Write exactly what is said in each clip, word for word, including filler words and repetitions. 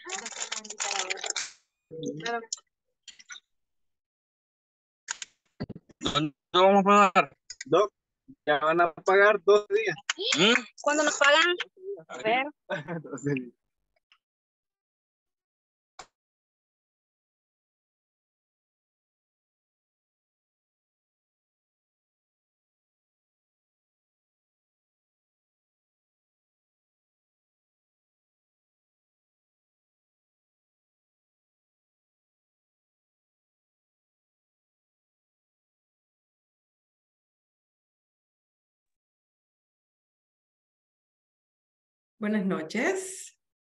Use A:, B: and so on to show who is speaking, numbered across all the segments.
A: ¿Dónde vamos a pagar? Dos. Ya van a pagar dos días. ¿Mm?
B: ¿Cuándo nos pagan? A ver.
A: Entonces,
C: Buenas noches.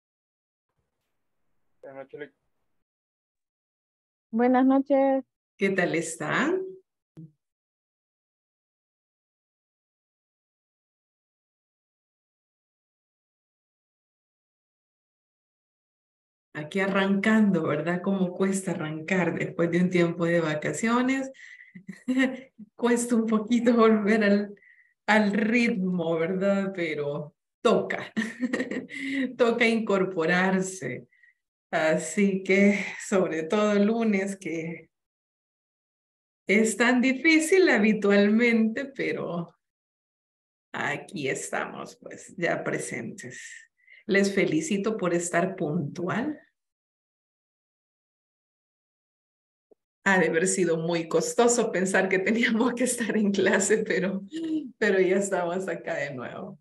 D: Buenas noches.
C: ¿Qué tal están? Aquí arrancando, ¿verdad? ¿Cómo cuesta arrancar después de un tiempo de vacaciones? Cuesta un poquito volver al, al ritmo, ¿verdad? Pero toca, toca incorporarse. Así que, sobre todo el lunes, que es tan difícil habitualmente, pero aquí estamos, pues, ya presentes. Les felicito por estar puntual. Ha de haber sido muy costoso pensar que teníamos que estar en clase, pero, pero ya estamos acá de nuevo.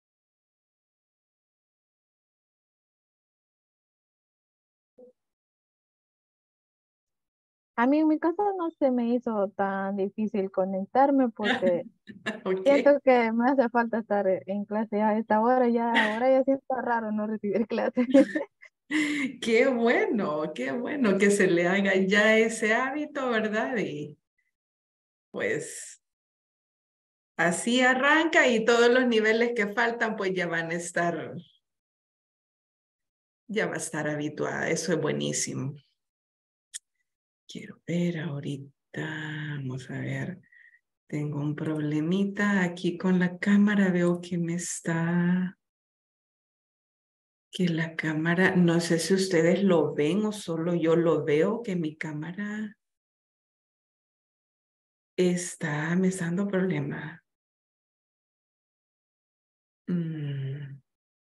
D: A mí en mi caso no se me hizo tan difícil conectarme porque
C: Ok.
D: siento que me hace falta estar en clase a esta hora. Ya ahora ya siento raro no recibir clase.
C: Qué bueno, qué bueno que se le haga ya ese hábito, ¿verdad? Y pues así arranca y todos los niveles que faltan pues ya van a estar, ya va a estar habituada. Eso es buenísimo. Quiero ver ahorita, vamos a ver. Tengo un problemita aquí con la cámara. Veo que me está, que la cámara, no sé si ustedes lo ven o solo yo lo veo, que mi cámara está, me está dando problema. Mm.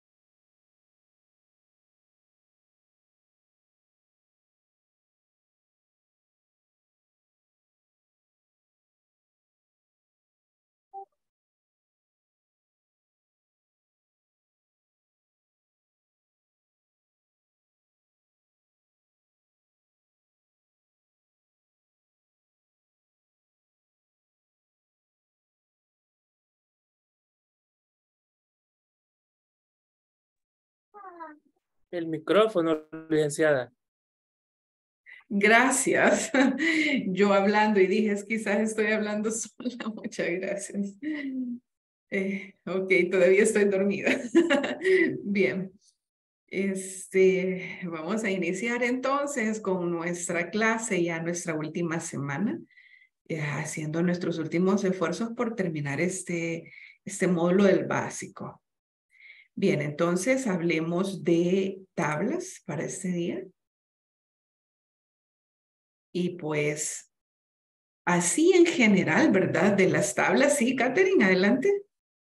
E: El micrófono, licenciada.
C: Gracias. Yo hablando y dije, es quizás estoy hablando sola. Muchas gracias. Eh, ok, todavía estoy dormida. Bien. Este, vamos a iniciar entonces con nuestra clase, ya nuestra última semana, ya haciendo nuestros últimos esfuerzos por terminar este, este módulo del básico. Bien, entonces hablemos de tablas para este día. Y pues, así en general, ¿verdad? De las tablas, sí, Catherine, adelante.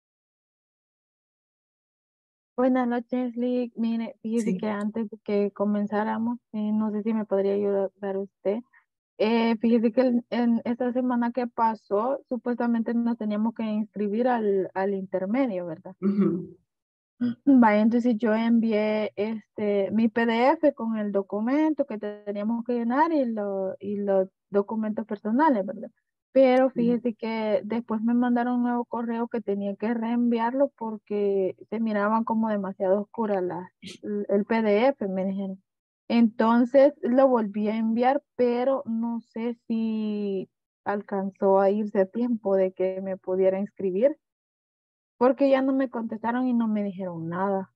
D: Buenas noches, Lick. Mire, fíjese
C: Sí.
D: que antes de que comenzáramos, eh, no sé si me podría ayudar usted. Eh, fíjese que el- en esta semana que pasó, supuestamente nos teníamos que inscribir al, al intermedio, ¿verdad?
C: Ujú.
D: Vaya, entonces yo envié este, mi P D F con el documento que teníamos que llenar y, lo, y los documentos personales, ¿verdad? Pero fíjese que después me mandaron un nuevo correo que tenía que reenviarlo porque se miraban como demasiado oscuras las- el P D F, me dijeron. Entonces lo volví a enviar, pero no sé si alcanzó a irse a tiempo de que me pudiera inscribir, porque ya no me contestaron y no me dijeron nada.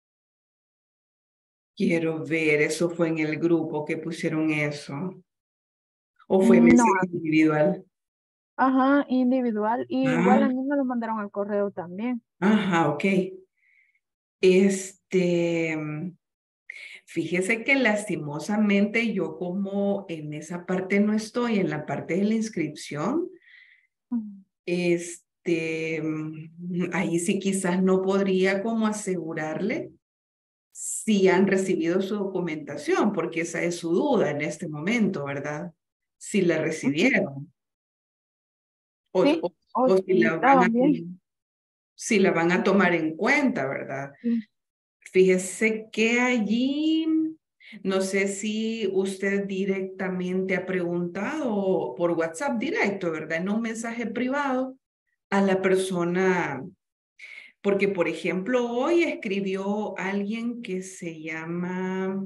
C: Quiero ver, eso fue en el grupo que pusieron eso. ¿O fue
D: No,
C: mensaje individual?
D: ajá, individual. Y igual a
C: Ah,
D: mí me lo mandaron al correo también.
C: ajá, ok. Este, Fíjese que lastimosamente yo como en esa parte no estoy, en la parte de la inscripción,
D: Ujú.
C: este, ahí sí quizás no podría como asegurarle si han recibido su documentación, porque esa es su duda en este momento, ¿verdad? Si la recibieron o,
D: Sí,
C: o,
D: o
C: o si
D: si
C: la van a,
D: estaban bien.
C: si la van a tomar en cuenta, ¿verdad?
D: Sí.
C: Fíjese que allí, no sé si usted directamente ha preguntado por WhatsApp directo, ¿verdad? En un mensaje privado a la persona, porque por ejemplo hoy escribió alguien que se llama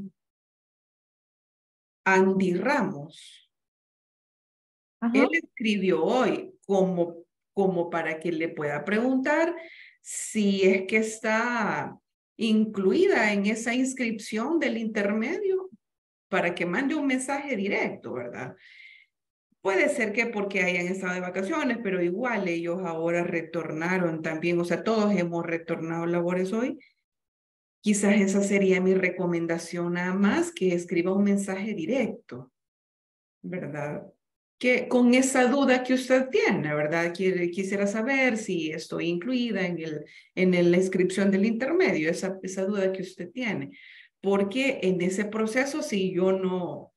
C: Andy Ramos.
D: Ajá.
C: Él escribió hoy como, como para que le pueda preguntar si es que está incluida en esa inscripción del intermedio para que mande un mensaje directo, ¿verdad? Puede ser que porque hayan estado de vacaciones, pero igual ellos ahora retornaron también, o sea, todos hemos retornado a labores hoy. Quizás esa sería mi recomendación nada más, que escriba un mensaje directo, ¿verdad? Que con esa duda que usted tiene, ¿verdad? Quiere, quisiera saber si estoy incluida en, el, en la inscripción del intermedio, esa, esa duda que usted tiene. Porque en ese proceso, si yo no,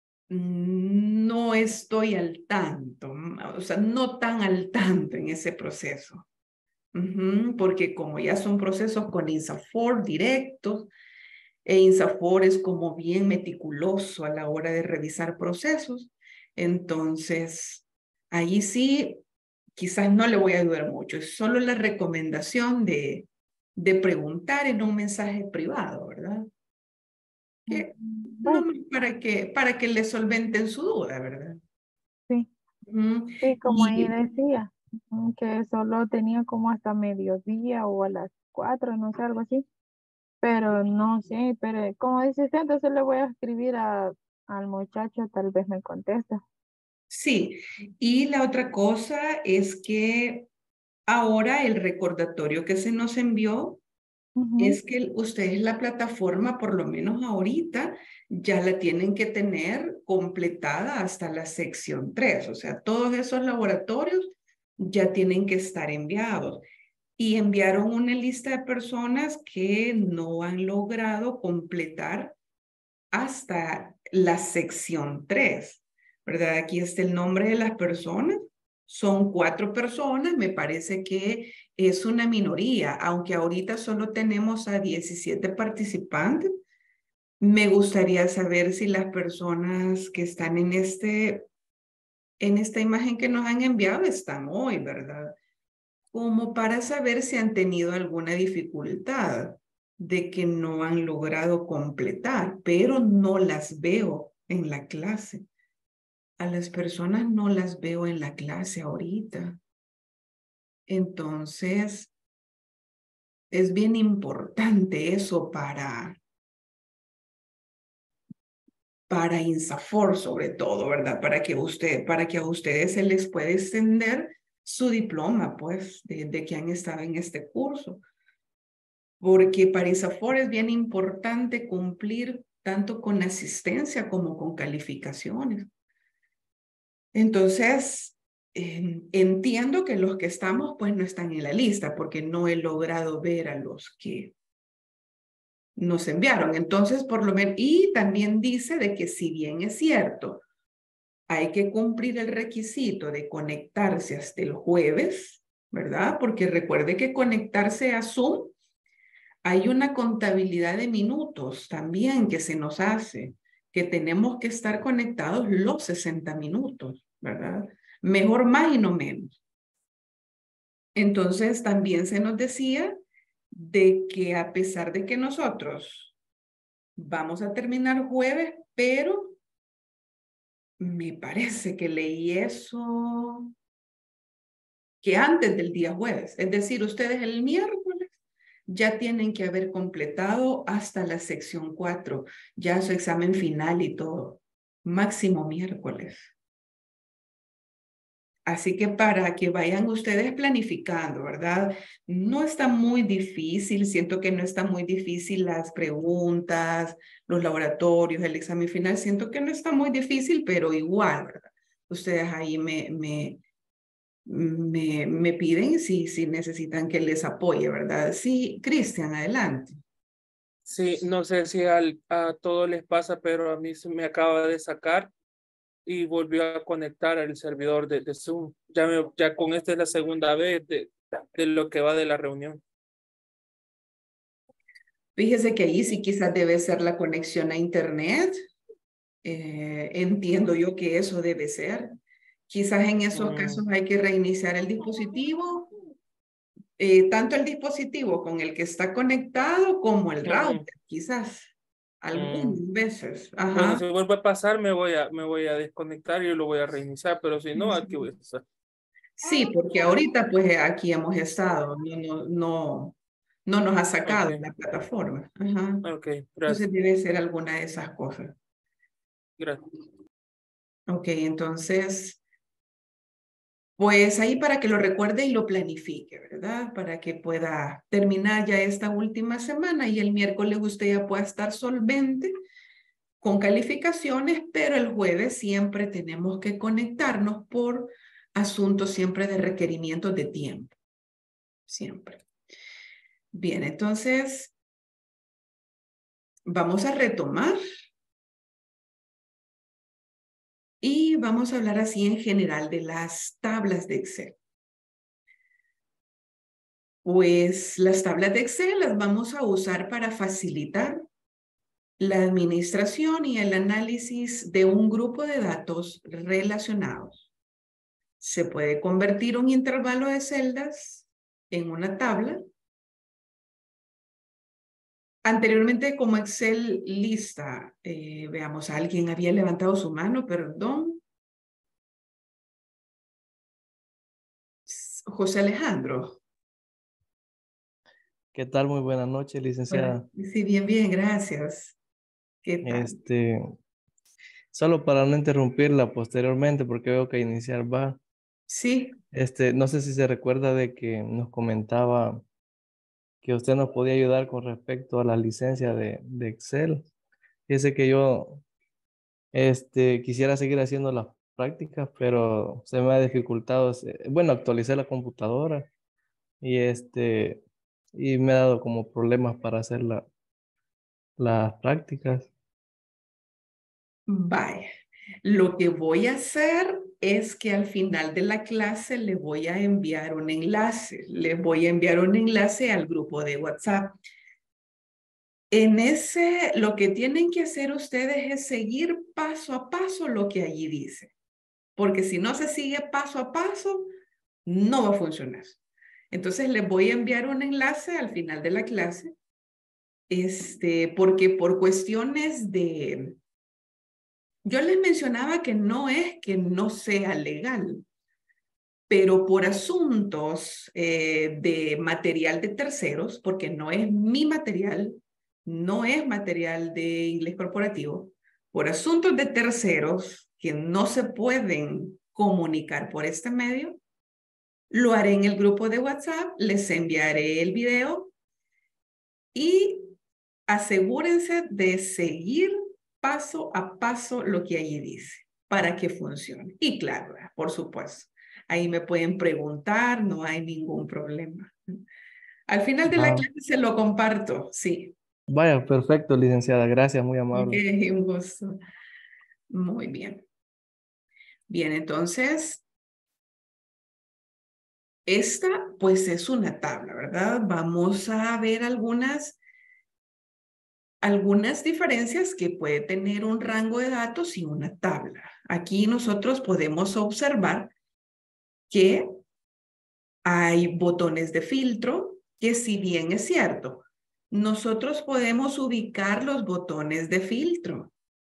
C: no estoy al tanto, o sea, no tan al tanto en ese proceso. Uh-huh, porque como ya son procesos con INSAFORP directos, e INSAFORP es como bien meticuloso a la hora de revisar procesos, entonces ahí sí, quizás no le voy a ayudar mucho, es solo la recomendación de, de preguntar en un mensaje privado, ¿verdad? Que no
D: Bueno,
C: para que, para que le solventen su duda, ¿verdad?
D: sí,
C: Uh-huh.
D: sí, como ahí
C: Y
D: decía, ujú, que solo tenía como hasta mediodía o a las cuatro, no sé, algo así. Pero no sé, pero como dice usted, entonces le voy a escribir a, al muchacho, tal vez me contesta.
C: sí, y la otra cosa es que ahora el recordatorio que se nos envió
D: Ujú.
C: es que ustedes la plataforma, por lo menos ahorita, ya la tienen que tener completada hasta la sección tres. O sea, todos esos laboratorios ya tienen que estar enviados. Y enviaron una lista de personas que no han logrado completar hasta la sección tres, ¿verdad? Aquí está el nombre de las personas. Son cuatro personas, me parece que es una minoría, aunque ahorita solo tenemos a diecisiete participantes. Me gustaría saber si las personas que están en, este, en esta imagen que nos han enviado están hoy, ¿verdad? Como para saber si han tenido alguna dificultad de que no han logrado completar, pero no las veo en la clase. A las personas no las veo en la clase ahorita. Entonces, es bien importante eso para, para INSAFORP sobre todo, ¿verdad? Para que, usted, para que a ustedes se les pueda extender su diploma, pues, de, de que han estado en este curso. Porque para INSAFORP es bien importante cumplir tanto con asistencia como con calificaciones. Entonces, eh, entiendo que los que estamos pues no están en la lista porque no he logrado ver a los que nos enviaron. Entonces, por lo menos, y también dice de que si bien es cierto, hay que cumplir el requisito de conectarse hasta el jueves, ¿verdad? Porque recuerde que conectarse a Zoom, hay una contabilidad de minutos también que se nos hace, que tenemos que estar conectados los sesenta minutos, ¿verdad? Mejor más y no menos. Entonces también se nos decía de que a pesar de que nosotros vamos a terminar jueves, pero me parece que leí eso que antes del día jueves, es decir, ustedes el miércoles ya tienen que haber completado hasta la sección cuatro, ya su examen final y todo, máximo miércoles. Así que para que vayan ustedes planificando, ¿verdad? No está muy difícil, siento que no está muy difícil las preguntas, los laboratorios, el examen final, siento que no está muy difícil, pero igual, ¿verdad? Ustedes ahí me, me, me, me piden si, si necesitan que les apoye, ¿verdad? Sí, Cristian, adelante.
E: Sí, no sé si al, a todos les pasa, pero a mí se me acaba de sacar y volvió a conectar al servidor de, de Zoom. Ya, me, ya con esta es la segunda vez de, de lo que va de la reunión.
C: Fíjese que ahí sí quizás debe ser la conexión a internet. Eh, entiendo yo que eso debe ser. Quizás en esos
E: Mm,
C: casos hay que reiniciar el dispositivo, eh, tanto el dispositivo con el que está conectado como el
E: ujú,
C: router, quizás. Algunas
E: mm.
C: veces.
E: Bueno,
C: Ajá.
E: si vuelve a pasar, me voy a, me voy a desconectar y lo voy a reiniciar, pero si no, aquí voy a estar.
C: Sí, porque ahorita pues aquí hemos estado, no, no, no, no nos ha sacado
E: Ok,
C: la plataforma. Ajá.
E: ok,
C: Entonces
E: gracias,
C: debe ser alguna de esas cosas.
E: gracias.
C: Ok, entonces, pues ahí para que lo recuerde y lo planifique, ¿verdad? Para que pueda terminar ya esta última semana y el miércoles usted ya pueda estar solvente con calificaciones, pero el jueves siempre tenemos que conectarnos por asuntos siempre de requerimientos de tiempo. Siempre. Bien, entonces vamos a retomar y vamos a hablar así en general de las tablas de Excel. Pues las tablas de Excel las vamos a usar para facilitar la administración y el análisis de un grupo de datos relacionados. Se puede convertir un intervalo de celdas en una tabla. Anteriormente, como Excel lista, eh, veamos, alguien había levantado su mano, perdón. José Alejandro.
A: ¿Qué tal? Muy buenas noches,
C: Hola.
A: licenciada.
C: Sí, bien, bien, gracias. ¿Qué tal?
A: Este, solo para no interrumpirla posteriormente, porque veo que iniciar va.
C: Sí,
A: Este, no sé si se recuerda de que nos comentaba que usted nos podía ayudar con respecto a la licencia de, de Excel. Fíjese que yo, este, quisiera seguir haciendo las prácticas, pero se me ha dificultado, se- bueno, actualicé la computadora y este, y me ha dado como problemas para hacer la- las prácticas.
C: vaya. Lo que voy a hacer es que al final de la clase le voy a enviar un enlace. Le voy a enviar un enlace al grupo de WhatsApp. En ese, lo que tienen que hacer ustedes es seguir paso a paso lo que allí dice. Porque si no se sigue paso a paso, no va a funcionar. Entonces les voy a enviar un enlace al final de la clase. Este, porque por cuestiones de, yo les mencionaba que no es que no sea legal, pero por asuntos eh, de material de terceros, porque no es mi material, no es material de inglés corporativo, por asuntos de terceros que no se pueden comunicar por este medio, lo haré en el grupo de WhatsApp, les enviaré el video y asegúrense de seguir paso a paso lo que allí dice para que funcione. Y claro, por supuesto, ahí me pueden preguntar, no hay ningún problema. Al final de la
A: Ah,
C: clase se lo comparto, sí.
A: vaya, perfecto, licenciada. Gracias, muy
C: Ok,
A: amable.
C: un gusto. Muy bien. Bien, entonces, esta pues es una tabla, ¿verdad? Vamos a ver algunas algunas diferencias que puede tener un rango de datos y una tabla. Aquí nosotros podemos observar que hay botones de filtro, que si bien es cierto, nosotros podemos ubicar los botones de filtro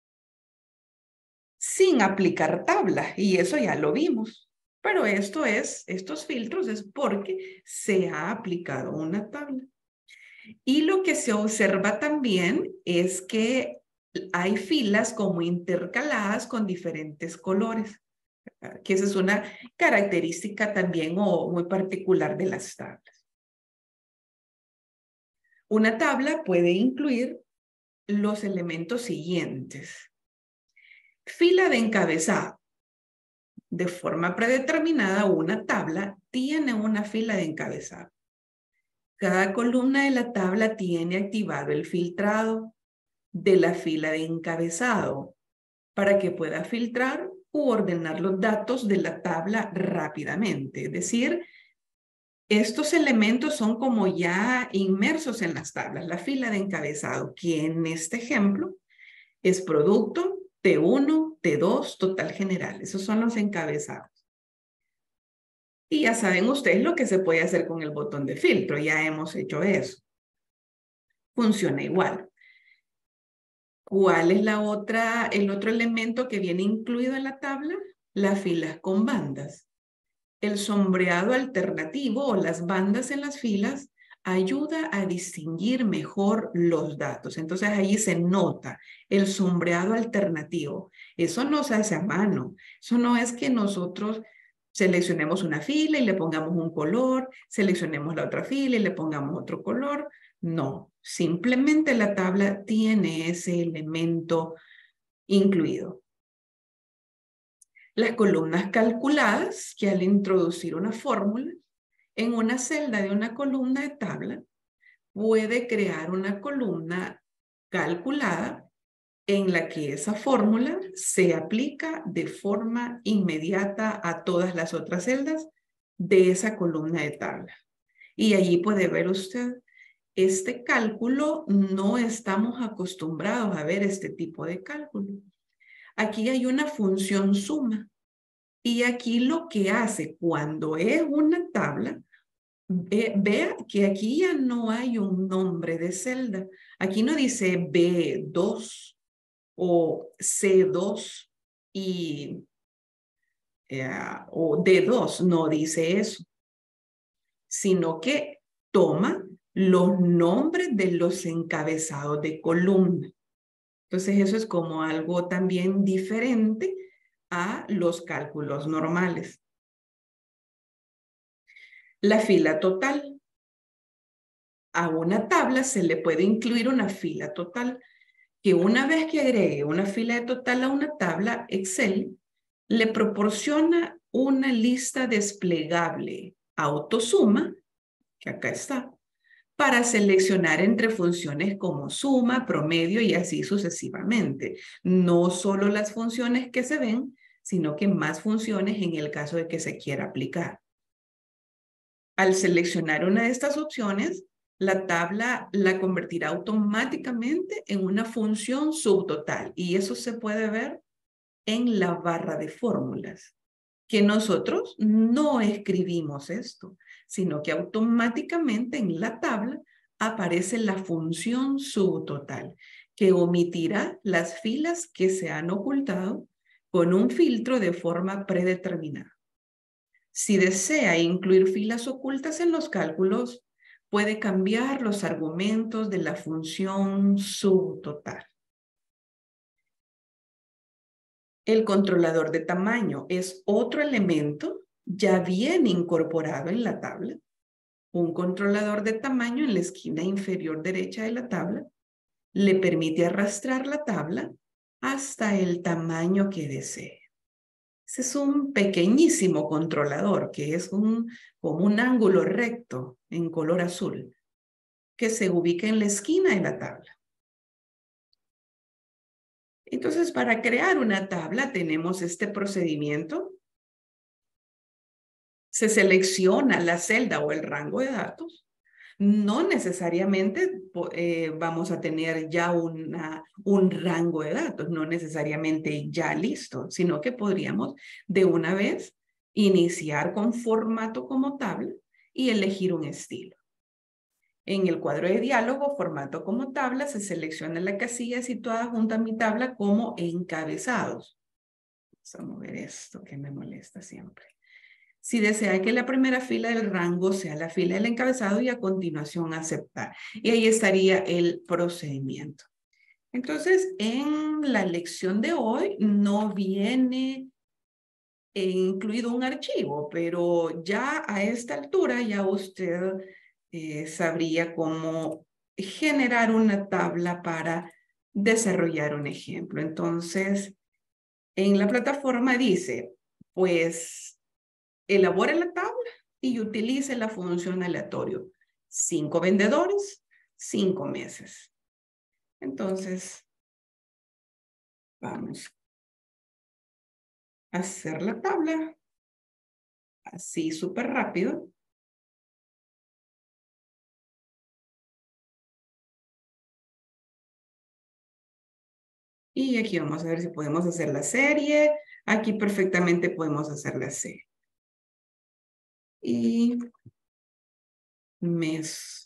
C: sin aplicar tabla, y eso ya lo vimos. Pero esto es, estos filtros es porque se ha aplicado una tabla. Y lo que se observa también es que hay filas como intercaladas con diferentes colores. Que esa es una característica también o muy particular de las tablas. Una tabla puede incluir los elementos siguientes. Fila de encabezado. De forma predeterminada, una tabla tiene una fila de encabezado. Cada columna de la tabla tiene activado el filtrado de la fila de encabezado para que pueda filtrar u ordenar los datos de la tabla rápidamente. Es decir, estos elementos son como ya inmersos en las tablas. La fila de encabezado, que en este ejemplo es producto, T uno, T dos, total general. Esos son los encabezados. Y ya saben ustedes lo que se puede hacer con el botón de filtro. Ya hemos hecho eso. Funciona igual. ¿Cuál es la otra, el otro elemento que viene incluido en la tabla? Las filas con bandas. El sombreado alternativo o las bandas en las filas ayuda a distinguir mejor los datos. Entonces ahí se nota el sombreado alternativo. Eso no se hace a mano. Eso no es que nosotros seleccionemos una fila y le pongamos un color, seleccionemos la otra fila y le pongamos otro color. No, simplemente la tabla tiene ese elemento incluido. Las columnas calculadas, que al introducir una fórmula en una celda de una columna de tabla, puede crear una columna calculada en la que esa fórmula se aplica de forma inmediata a todas las otras celdas de esa columna de tabla. Y allí puede ver usted, este cálculo no estamos acostumbrados a ver este tipo de cálculo. Aquí hay una función suma. Y aquí lo que hace cuando es una tabla, ve, vea que aquí ya no hay un nombre de celda. Aquí no dice B dos o C dos y, eh, o D dos, no dice eso. Sino que toma los nombres de los encabezados de columna. Entonces eso es como algo también diferente a los cálculos normales. La fila total. A una tabla se le puede incluir una fila total, que una vez que agregue una fila de total a una tabla, Excel le proporciona una lista desplegable autosuma, que acá está, para seleccionar entre funciones como suma, promedio y así sucesivamente. No solo las funciones que se ven, sino que más funciones en el caso de que se quiera aplicar. Al seleccionar una de estas opciones, la tabla la convertirá automáticamente en una función subtotal y eso se puede ver en la barra de fórmulas, que nosotros no escribimos esto, sino que automáticamente en la tabla aparece la función subtotal, que omitirá las filas que se han ocultado con un filtro de forma predeterminada. Si desea incluir filas ocultas en los cálculos, puede cambiar los argumentos de la función subtotal. El controlador de tamaño es otro elemento ya bien incorporado en la tabla. Un controlador de tamaño en la esquina inferior derecha de la tabla le permite arrastrar la tabla hasta el tamaño que desee. Ese es un pequeñísimo controlador que es un, como un ángulo recto en color azul que se ubica en la esquina de la tabla. Entonces, para crear una tabla tenemos este procedimiento. Se selecciona la celda o el rango de datos. No necesariamente eh, vamos a tener ya una, un rango de datos, no necesariamente ya listo, sino que podríamos de una vez iniciar con formato como tabla y elegir un estilo. En el cuadro de diálogo, formato como tabla, se selecciona la casilla situada junto a mi tabla como encabezados. Vamos a mover esto que me molesta siempre. Si desea que la primera fila del rango sea la fila del encabezado y a continuación aceptar. Y ahí estaría el procedimiento. Entonces, en la lección de hoy no viene he incluido un archivo, pero ya a esta altura ya usted eh, sabría cómo generar una tabla para desarrollar un ejemplo. Entonces, en la plataforma dice, pues, elabore la tabla y utilice la función aleatorio. Cinco vendedores, cinco meses. Entonces, vamos a hacer la tabla así súper rápido. Y aquí vamos a ver si podemos hacer la serie. Aquí perfectamente podemos hacer la serie. Y mes.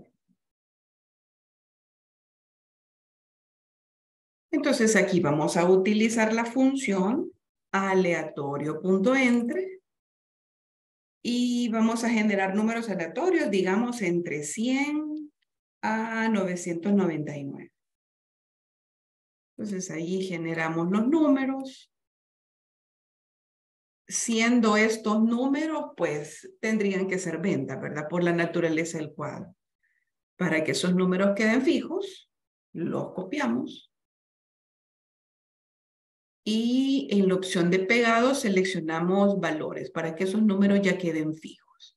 C: Entonces aquí vamos a utilizar la función aleatorio.entre y vamos a generar números aleatorios, digamos, entre cien a novecientos noventa y nueve. Entonces allí generamos los números. Siendo estos números, pues tendrían que ser ventas, ¿verdad? Por la naturaleza del cuadro. Para que esos números queden fijos, los copiamos. Y en la opción de pegado seleccionamos valores para que esos números ya queden fijos.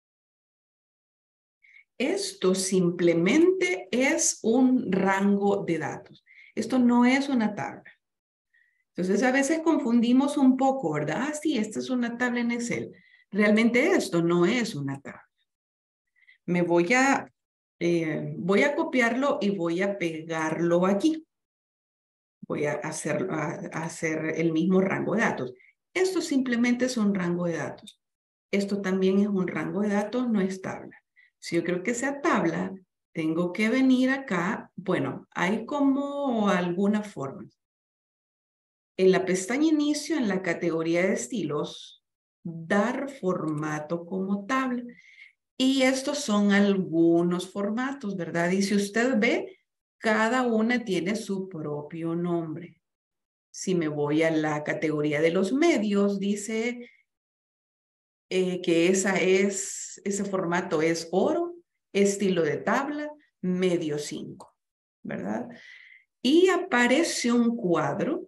C: Esto simplemente es un rango de datos. Esto no es una tabla. Entonces a veces confundimos un poco, ¿verdad? Ah, sí, esta es una tabla en Excel. Realmente esto no es una tabla. Me voy a, eh, voy a copiarlo y voy a pegarlo aquí. Voy a hacer, a, a hacer el mismo rango de datos. Esto simplemente es un rango de datos. Esto también es un rango de datos, no es tabla. Si yo creo que sea tabla, tengo que venir acá. Bueno, hay como algunas formas. En la pestaña inicio, en la categoría de estilos, dar formato como tabla. Y estos son algunos formatos, ¿verdad? Y si usted ve, cada una tiene su propio nombre. Si me voy a la categoría de los medios, dice eh, que esa es, ese formato es oro, estilo de tabla, medio cinco, ¿verdad? Y aparece un cuadro,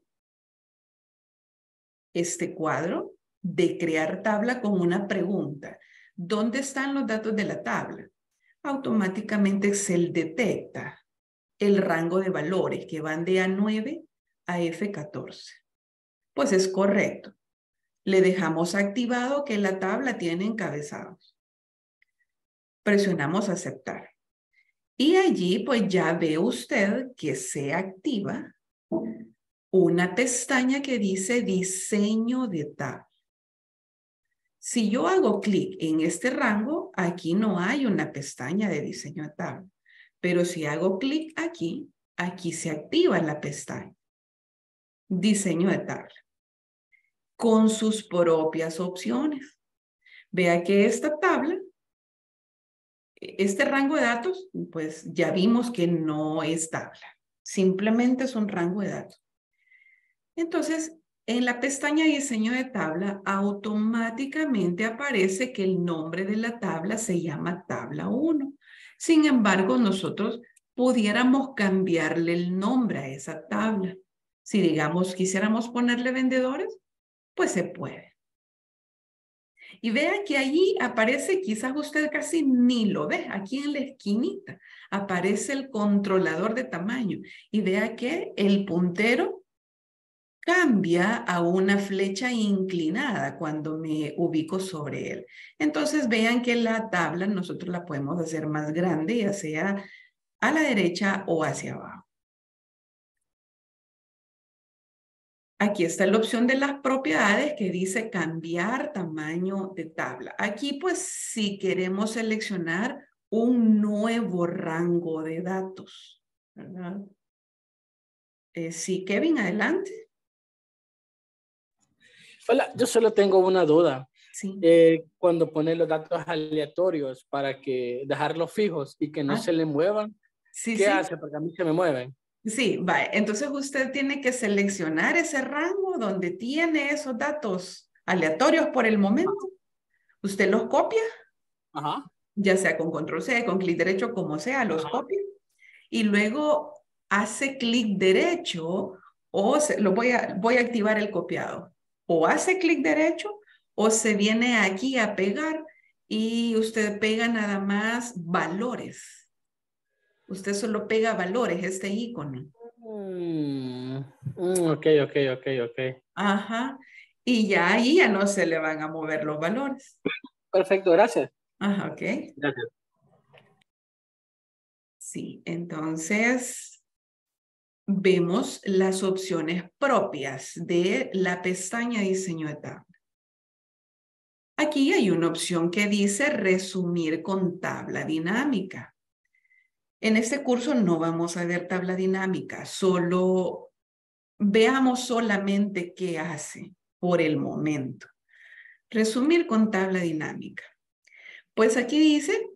C: este cuadro de crear tabla con una pregunta. ¿Dónde están los datos de la tabla? Automáticamente Excel detecta el rango de valores que van de A nueve a F catorce. Pues es correcto. Le dejamos activado que la tabla tiene encabezados. Presionamos aceptar. Y allí pues ya ve usted que se activa una pestaña que dice diseño de tabla. Si yo hago clic en este rango, aquí no hay una pestaña de diseño de tabla. Pero si hago clic aquí, aquí se activa la pestaña. Diseño de tabla. Con sus propias opciones. Vea que esta tabla, este rango de datos, pues ya vimos que no es tabla. Simplemente es un rango de datos. Entonces, en la pestaña diseño de tabla, automáticamente aparece que el nombre de la tabla se llama tabla uno. Sin embargo, nosotros pudiéramos cambiarle el nombre a esa tabla. Si, digamos, quisiéramos ponerle vendedores, pues se puede. Y vea que allí aparece, quizás usted casi ni lo ve, aquí en la esquinita, aparece el controlador de tamaño. Y vea que el puntero cambia a una flecha inclinada cuando me ubico sobre él. Entonces vean que la tabla nosotros la podemos hacer más grande, ya sea a la derecha o hacia abajo. Aquí está la opción de las propiedades que dice cambiar tamaño de tabla. Aquí pues si queremos seleccionar un nuevo rango de datos, ¿verdad? Eh, sí, Kevin, adelante.
F: Hola, yo solo tengo una duda.
C: Sí.
F: Eh, cuando pone los datos aleatorios para que dejarlos fijos y que no
C: Ah,
F: se le muevan,
C: sí,
F: ¿qué
C: sí.
F: hace? Porque a mí se me mueven.
C: Sí, vale. Entonces usted tiene que seleccionar ese rango donde tiene esos datos aleatorios por el momento. Usted los copia,
F: Ajá.
C: ya sea con control C, con clic derecho, como sea, los
F: Ajá.
C: copia. Y luego hace clic derecho o se, lo voy a, voy a activar el copiado. O hace clic derecho o se viene aquí a pegar y usted pega nada más valores. Usted solo pega valores, este icono.
F: Mm, mm, ok, ok, ok, ok.
C: Ajá. Y ya ahí ya no se le van a mover los valores.
F: Perfecto, gracias.
C: Ajá, ok.
F: Gracias.
C: Sí, entonces vemos las opciones propias de la pestaña diseño de tabla. Aquí hay una opción que dice resumir con tabla dinámica. En este curso no vamos a ver tabla dinámica, solo veamos solamente qué hace por el momento. Resumir con tabla dinámica. Pues aquí dice,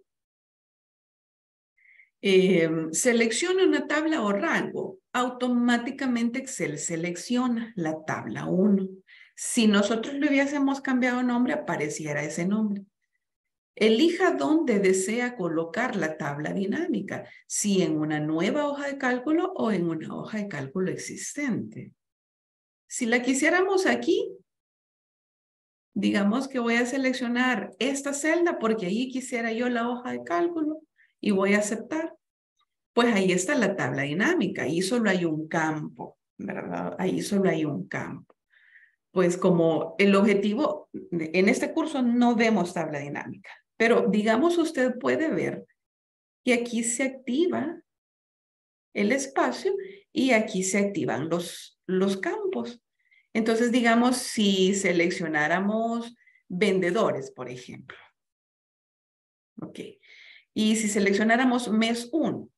C: eh, selecciona una tabla o rango. Automáticamente Excel selecciona la tabla uno. Si nosotros le hubiésemos cambiado nombre, apareciera ese nombre. Elija dónde desea colocar la tabla dinámica, si en una nueva hoja de cálculo o en una hoja de cálculo existente. Si la quisiéramos aquí, digamos que voy a seleccionar esta celda porque ahí quisiera yo la hoja de cálculo y voy a aceptar. Pues ahí está la tabla dinámica, ahí solo hay un campo, ¿verdad? Ahí solo hay un campo. Pues como el objetivo, en este curso no vemos tabla dinámica, pero digamos usted puede ver que aquí se activa el espacio y aquí se activan los, los campos. Entonces, digamos, si seleccionáramos vendedores, por ejemplo. Ok. Y si seleccionáramos mes uno.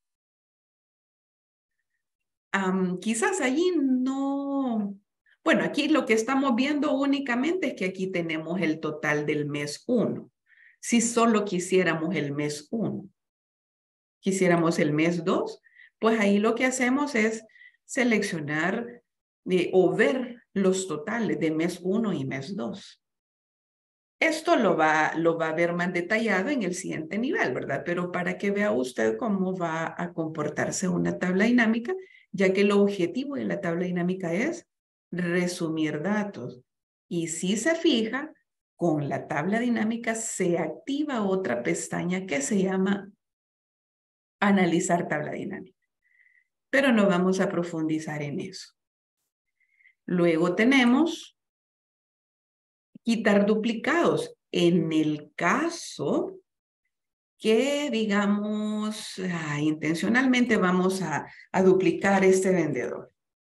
C: Um, quizás allí no... Bueno, aquí lo que estamos viendo únicamente es que aquí tenemos el total del mes uno. Si solo quisiéramos el mes uno, quisiéramos el mes dos, pues ahí lo que hacemos es seleccionar eh, o ver los totales de mes uno y mes dos. Esto lo va, lo va a ver más detallado en el siguiente nivel, ¿verdad? Pero para que vea usted cómo va a comportarse una tabla dinámica, ya que el objetivo de la tabla dinámica es resumir datos. Y si se fija, con la tabla dinámica se activa otra pestaña que se llama analizar tabla dinámica. Pero no vamos a profundizar en eso. Luego tenemos quitar duplicados. En el caso que, digamos, ah, intencionalmente vamos a, a duplicar este vendedor.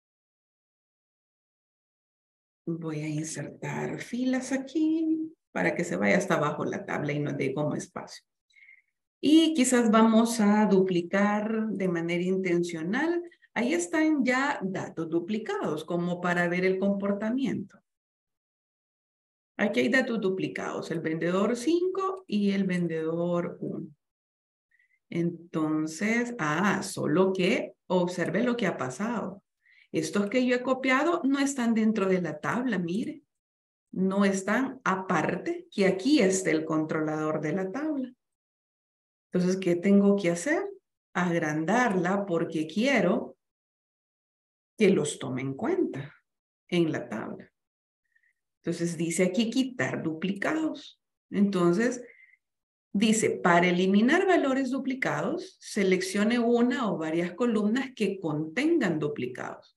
C: Voy a insertar filas aquí para que se vaya hasta abajo la tabla y no dé como espacio. Y quizás vamos a duplicar de manera intencional. Ahí están ya datos duplicados como para ver el comportamiento. Aquí hay datos duplicados, el vendedor cinco y el vendedor uno. Entonces, ah, solo que observe lo que ha pasado. Estos que yo he copiado no están dentro de la tabla, mire. No están aparte, que aquí está el controlador de la tabla. Entonces, ¿qué tengo que hacer? Agrandarla porque quiero que los tome en cuenta en la tabla. Entonces, dice aquí quitar duplicados. Entonces, dice, para eliminar valores duplicados, seleccione una o varias columnas que contengan duplicados.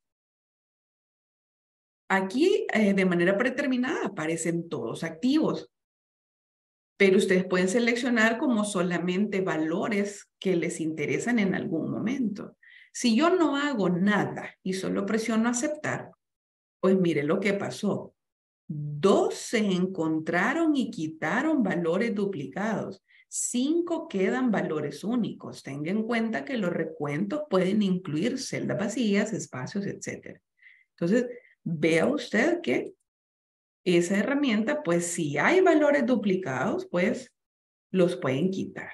C: Aquí, eh, de manera predeterminada, aparecen todos activos. Pero ustedes pueden seleccionar como solamente valores que les interesan en algún momento. Si yo no hago nada y solo presiono aceptar, pues mire lo que pasó. Dos se encontraron y quitaron valores duplicados. Cinco quedan valores únicos. Tenga en cuenta que los recuentos pueden incluir celdas vacías, espacios, etcétera. Entonces, vea usted que esa herramienta, pues si hay valores duplicados, pues los pueden quitar.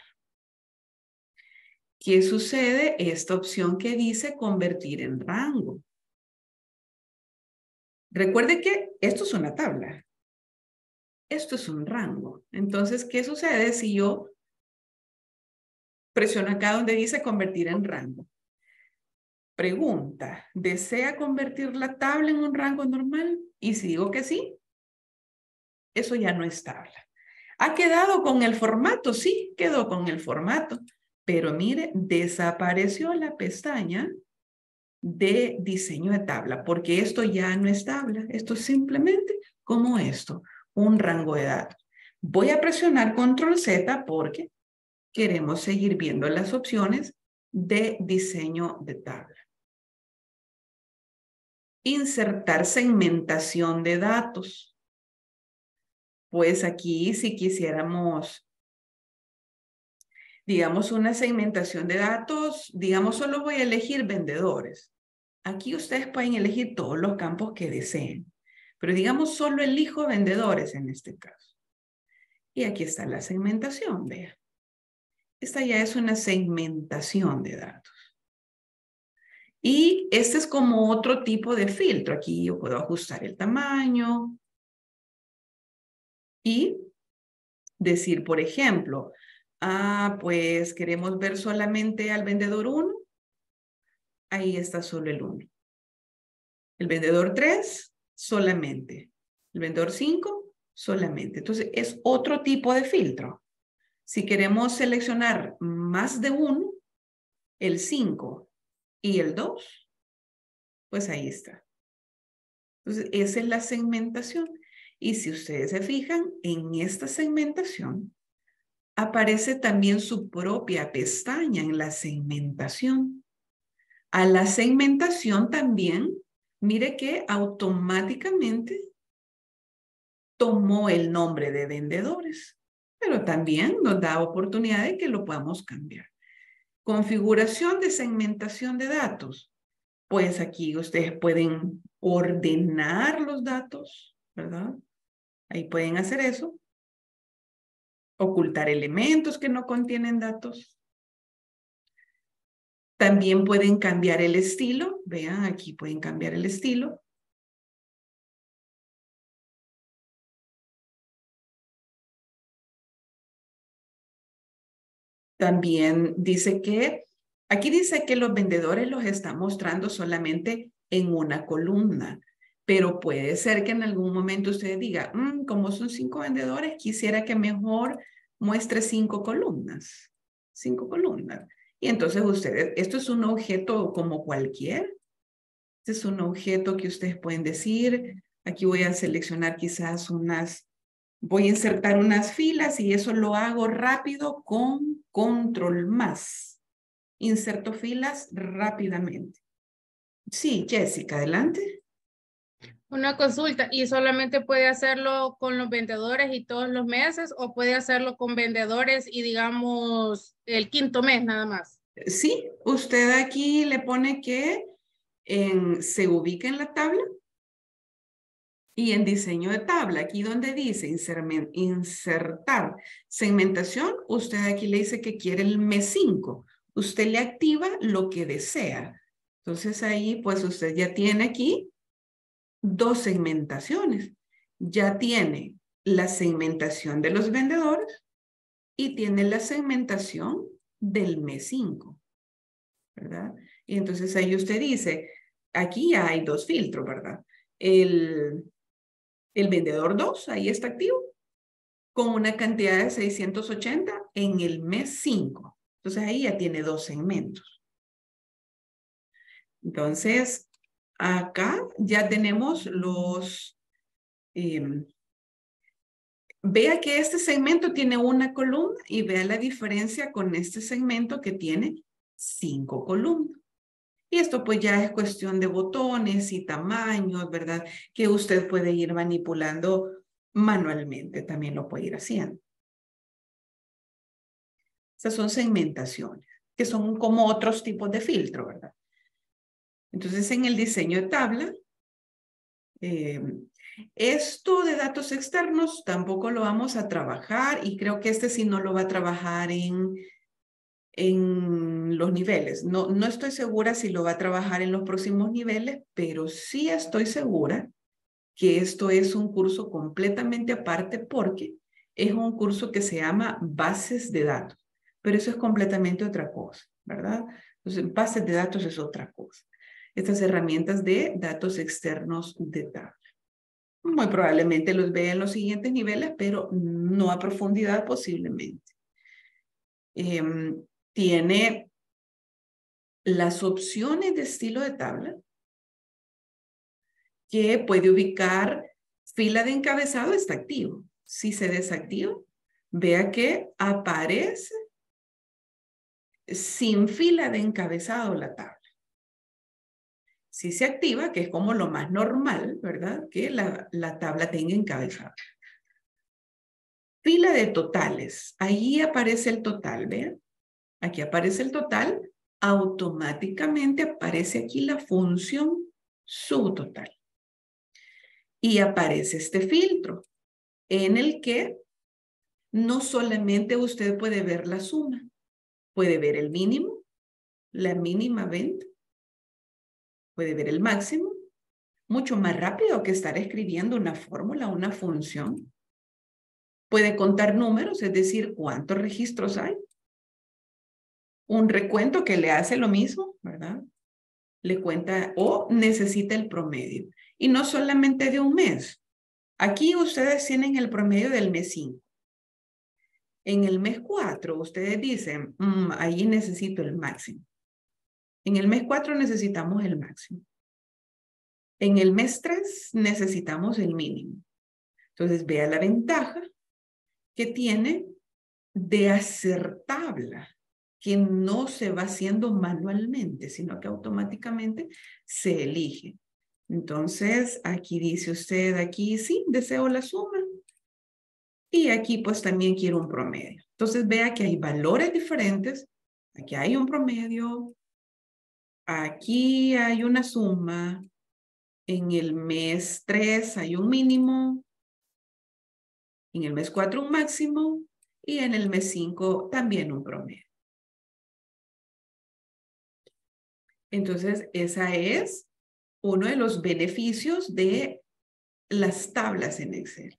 C: ¿Qué sucede? Esta opción que dice convertir en rango. Recuerde que esto es una tabla. Esto es un rango. Entonces, ¿qué sucede si yo presiono acá donde dice convertir en rango? Pregunta, ¿desea convertir la tabla en un rango normal? Y si digo que sí, eso ya no es tabla. ¿Ha quedado con el formato? Sí, quedó con el formato. Pero mire, desapareció la pestaña de diseño de tabla, porque esto ya no es tabla. Esto es simplemente como esto, un rango de datos. Voy a presionar control Z porque queremos seguir viendo las opciones de diseño de tabla. Insertar segmentación de datos. Pues aquí si quisiéramos, digamos, una segmentación de datos, digamos, solo voy a elegir vendedores. Aquí ustedes pueden elegir todos los campos que deseen, pero digamos, solo elijo vendedores en este caso. Y aquí está la segmentación, vean. Esta ya es una segmentación de datos. Y este es como otro tipo de filtro. Aquí yo puedo ajustar el tamaño y decir, por ejemplo, ah, pues queremos ver solamente al vendedor uno. Ahí está solo el uno. El vendedor tres, solamente. El vendedor cinco, solamente. Entonces, es otro tipo de filtro. Si queremos seleccionar más de uno, el cinco y el dos, pues ahí está. Entonces, esa es la segmentación. Y si ustedes se fijan, en esta segmentación aparece también su propia pestaña en la segmentación. A la segmentación también, mire que automáticamente tomó el nombre de vendedores, pero también nos da oportunidad de que lo podamos cambiar. Configuración de segmentación de datos. Pues aquí ustedes pueden ordenar los datos, ¿verdad? Ahí pueden hacer eso. Ocultar elementos que no contienen datos. También pueden cambiar el estilo. Vean, aquí pueden cambiar el estilo. También dice que, aquí dice que los vendedores los están mostrando solamente en una columna. Pero puede ser que en algún momento usted diga, mmm, como son cinco vendedores, quisiera que mejor muestre cinco columnas. Cinco columnas. Y entonces ustedes, esto es un objeto como cualquier. Este es un objeto que ustedes pueden decir. Aquí voy a seleccionar quizás unas, voy a insertar unas filas y eso lo hago rápido con control más. Inserto filas rápidamente. Sí, Jessica, adelante.
B: Una consulta, ¿y solamente puede hacerlo con los vendedores y todos los meses o puede hacerlo con vendedores y digamos el quinto mes nada más?
C: Sí, usted aquí le pone que en, se ubica en la tabla y en diseño de tabla, aquí donde dice insertar segmentación, usted aquí le dice que quiere el mes cinco. Usted le activa lo que desea. Entonces ahí pues usted ya tiene aquí dos segmentaciones. Ya tiene la segmentación de los vendedores y tiene la segmentación del mes cinco, ¿verdad? Y entonces ahí usted dice, aquí ya hay dos filtros, ¿verdad? El, el vendedor dos, ahí está activo, con una cantidad de seiscientos ochenta en el mes cinco. Entonces ahí ya tiene dos segmentos. Entonces, acá ya tenemos los... Eh, vea que este segmento tiene una columna y vea la diferencia con este segmento que tiene cinco columnas. Y esto pues ya es cuestión de botones y tamaños, ¿verdad? Que usted puede ir manipulando manualmente, también lo puede ir haciendo. Estas son segmentaciones, que son como otros tipos de filtro, ¿verdad? Entonces en el diseño de tabla, eh, esto de datos externos tampoco lo vamos a trabajar y creo que este sí no lo va a trabajar en, en los niveles. No, no estoy segura si lo va a trabajar en los próximos niveles, pero sí estoy segura que esto es un curso completamente aparte porque es un curso que se llama bases de datos, pero eso es completamente otra cosa, ¿verdad? Entonces, bases de datos es otra cosa. Estas herramientas de datos externos de tabla. Muy probablemente los vea en los siguientes niveles, pero no a profundidad posiblemente. Eh, tiene las opciones de estilo de tabla que puede ubicar fila de encabezado, está activo. Si se desactiva, vea que aparece sin fila de encabezado la tabla. Si se activa, que es como lo más normal, ¿verdad? Que la, la tabla tenga encabezado. Fila de totales. Ahí aparece el total, ¿vean? Aquí aparece el total. Automáticamente aparece aquí la función subtotal. Y aparece este filtro en el que no solamente usted puede ver la suma, puede ver el mínimo, la mínima venta, puede ver el máximo, mucho más rápido que estar escribiendo una fórmula, una función. Puede contar números, es decir, cuántos registros hay. Un recuento que le hace lo mismo, ¿verdad? Le cuenta o necesita el promedio. Y no solamente de un mes. Aquí ustedes tienen el promedio del mes cinco. En el mes cuatro, ustedes dicen, mmm, ahí necesito el máximo. En el mes cuatro necesitamos el máximo. En el mes tres necesitamos el mínimo. Entonces, vea la ventaja que tiene de hacer tabla, que no se va haciendo manualmente, sino que automáticamente se elige. Entonces, aquí dice usted, aquí sí, deseo la suma. Y aquí pues también quiero un promedio. Entonces, vea que hay valores diferentes. Aquí hay un promedio. Aquí hay una suma. En el mes tres hay un mínimo. En el mes cuatro un máximo. Y en el mes cinco también un promedio. Entonces, esa es uno de los beneficios de las tablas en Excel.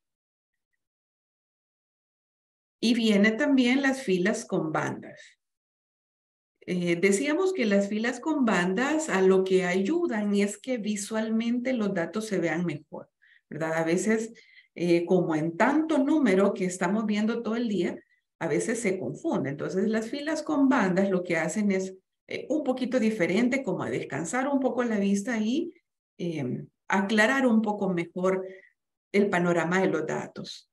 C: Y viene también las filas con bandas. Eh, decíamos que las filas con bandas a lo que ayudan es que visualmente los datos se vean mejor, ¿verdad? A veces, eh, como en tanto número que estamos viendo todo el día, a veces se confunde. Entonces, las filas con bandas lo que hacen es eh, un poquito diferente, como a descansar un poco la vista y eh, aclarar un poco mejor el panorama de los datos.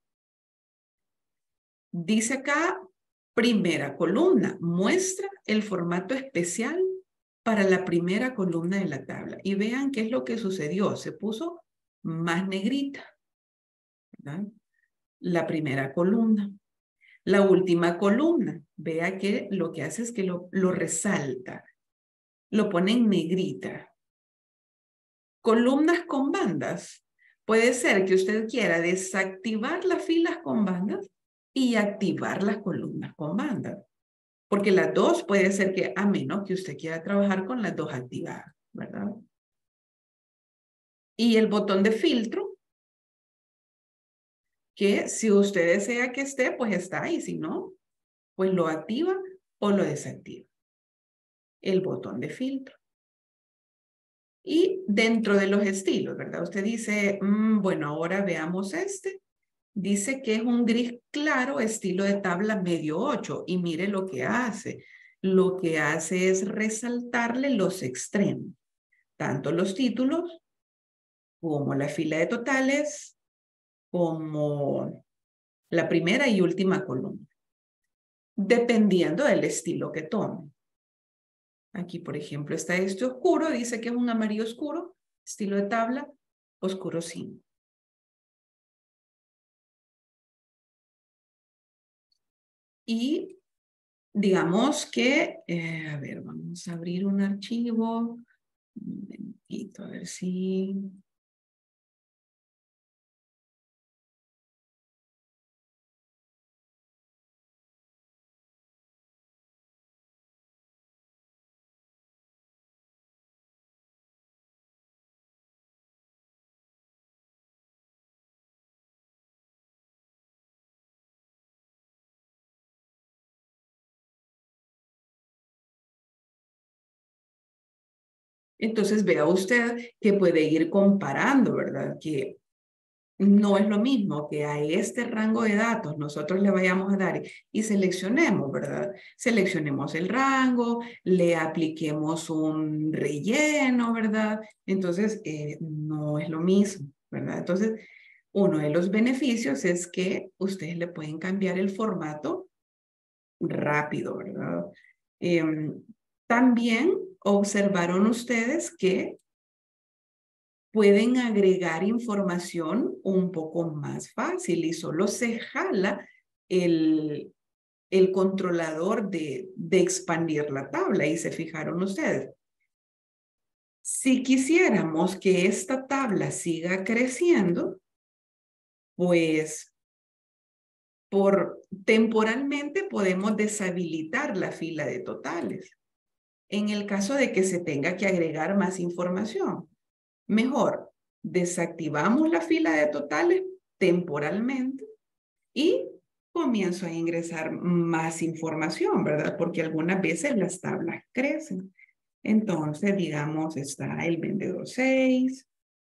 C: Dice acá, primera columna, muestra el formato especial para la primera columna de la tabla. Y vean qué es lo que sucedió. Se puso más negrita, ¿verdad? La primera columna. La última columna, vea que lo que hace es que lo, lo resalta. Lo pone en negrita. Columnas con bandas. Puede ser que usted quiera desactivar las filas con bandas y activar las columnas con bandas. Porque las dos puede ser que, a menos que usted quiera trabajar con las dos activadas, ¿verdad? Y el botón de filtro, que si usted desea que esté, pues está ahí. Si no, pues lo activa o lo desactiva. El botón de filtro. Y dentro de los estilos, ¿verdad? Usted dice, mmm, bueno, ahora veamos este. Dice que es un gris claro, estilo de tabla medio ocho. Y mire lo que hace. Lo que hace es resaltarle los extremos. Tanto los títulos, como la fila de totales, como la primera y última columna. Dependiendo del estilo que tome. Aquí, por ejemplo, está este oscuro. Dice que es un amarillo oscuro. Estilo de tabla, oscuro cinco. Y digamos que, eh, a ver, vamos a abrir un archivo. Un momentito, a ver si... Entonces vea usted que puede ir comparando, ¿verdad? Que no es lo mismo que a este rango de datos nosotros le vayamos a dar y seleccionemos, ¿verdad? Seleccionemos el rango, le apliquemos un relleno, ¿verdad? Entonces, eh, no es lo mismo, ¿verdad? Entonces, uno de los beneficios es que ustedes le pueden cambiar el formato rápido, ¿verdad? Eh, también observaron ustedes que pueden agregar información un poco más fácil y solo se jala el, el controlador de, de expandir la tabla y se fijaron ustedes. Si quisiéramos que esta tabla siga creciendo, pues por temporalmente podemos deshabilitar la fila de totales. En el caso de que se tenga que agregar más información. Mejor, desactivamos la fila de totales temporalmente y comienzo a ingresar más información, ¿verdad? Porque algunas veces las tablas crecen. Entonces, digamos, está el vendedor seis.